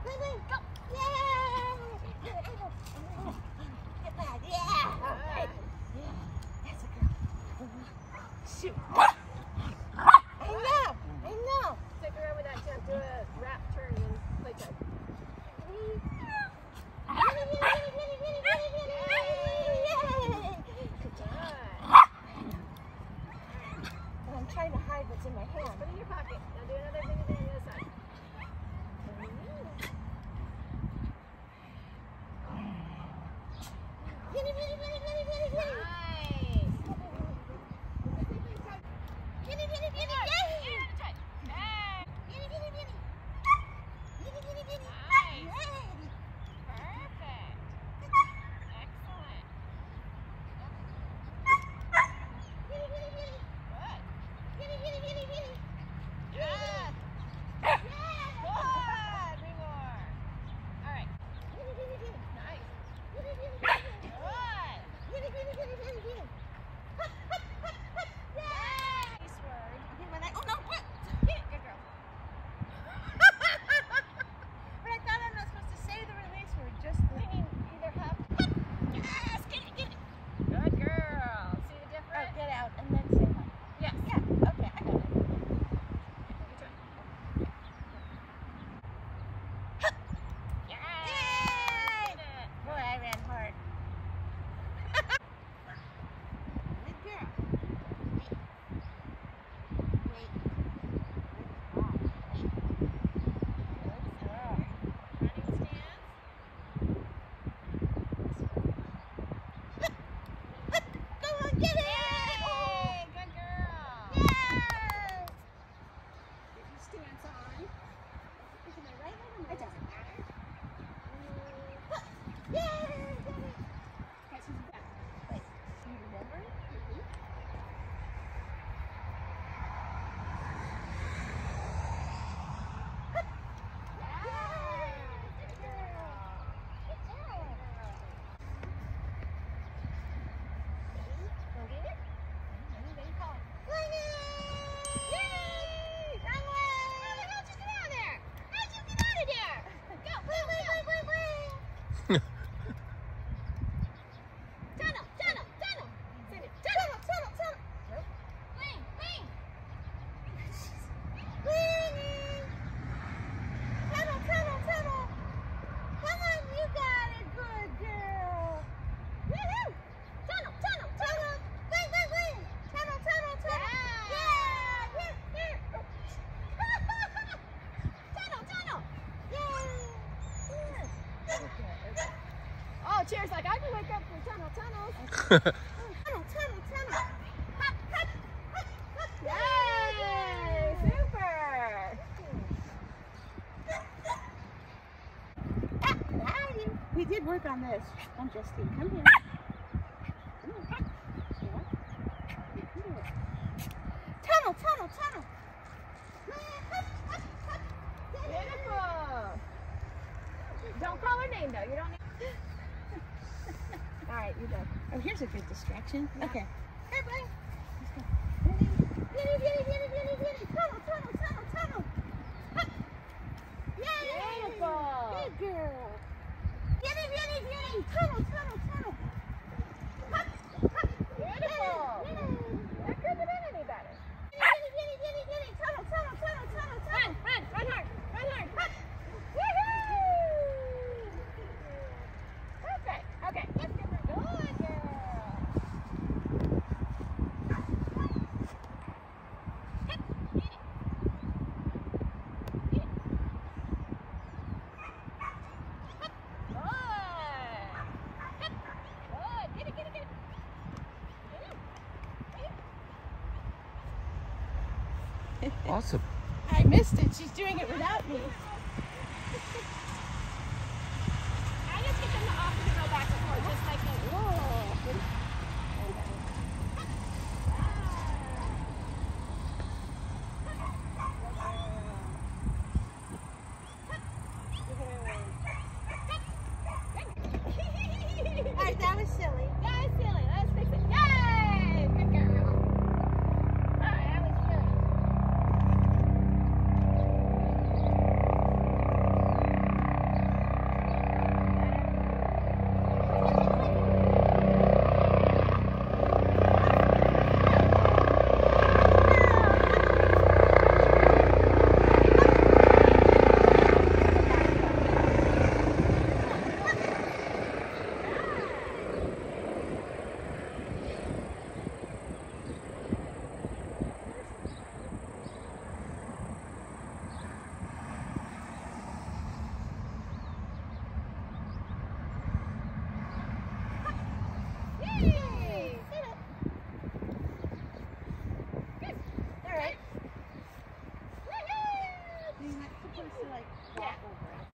Bling, go. Yay! Get back. Yeah. All right. Yeah. That's a girl. Shoot. I know. Stick around with that jump. Do a wrap turn and play tug. Good job. I'm trying to hide what's in my hand. Put it in your pocket. Now do another thing on the other side. Cheers, like I can wake up for tunnels. Tunnel. Yay! Super! We did work on this. I'm Justine. Come here. Tunnel. Beautiful. Don't call her name though. You don't need. All right, you're done. Oh, here's a good distraction. Yeah. Okay. Here, Bling. Let's go. Tunnel. Yay! Beautiful. Good girl. Tunnel. Beautiful. That couldn't have been any better. Tunnel. Run hard. Woohoo! Perfect. Okay, let's give her a good girl. Awesome. I missed it. She's doing it without me. I just get them to offer to go back and forth, just like that. All right, that was silly. That was silly. Let's fix it. Yay! Good girl. All right, that was silly. Hey!